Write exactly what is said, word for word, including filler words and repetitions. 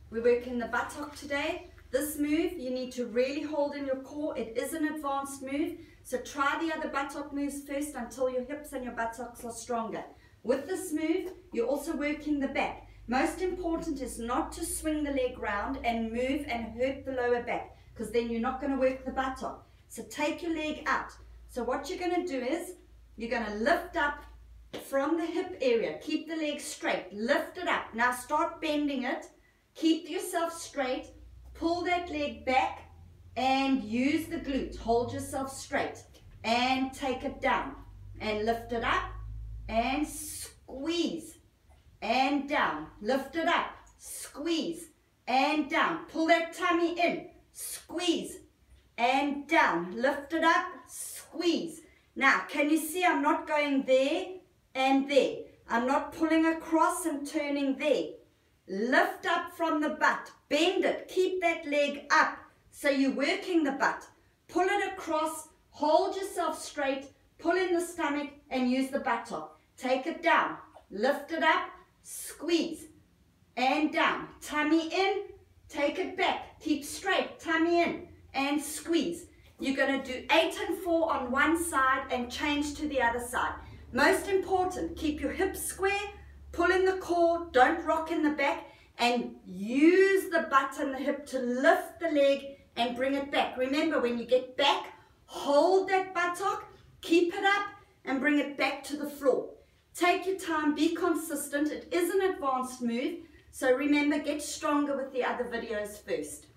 We're working the buttock today. This move, you need to really hold in your core. It is an advanced move, so try the other buttock moves first until your hips and your buttocks are stronger. With this move, you're also working the back. Most important is not to swing the leg round and move and hurt the lower back, because then you're not going to work the buttock. So take your leg out. So what you're going to do is, you're going to lift up from the hip area. Keep the leg straight. Lift it up. Now start bending it. Keep yourself straight. Pull that leg back and use the glute. Hold yourself straight and take it down and lift it up and squeeze and down. Lift it up, squeeze and down. Pull that tummy in, squeeze and down. Lift it up, squeeze. Now, can you see I'm not going there and there? I'm not pulling across and turning there. Lift up from the butt, bend it, keep that leg up so you're working the butt. Pull it across, hold yourself straight, pull in the stomach and use the buttock. Take it down, lift it up, squeeze and down. Tummy in, take it back, keep straight, tummy in and squeeze. You're going to do eight and four on one side and change to the other side. Most important, keep your hips square. Pull in the core, don't rock in the back, and use the butt and the hip to lift the leg and bring it back. Remember, when you get back, hold that buttock, keep it up, and bring it back to the floor. Take your time, be consistent. It is an advanced move, so remember, get stronger with the other videos first.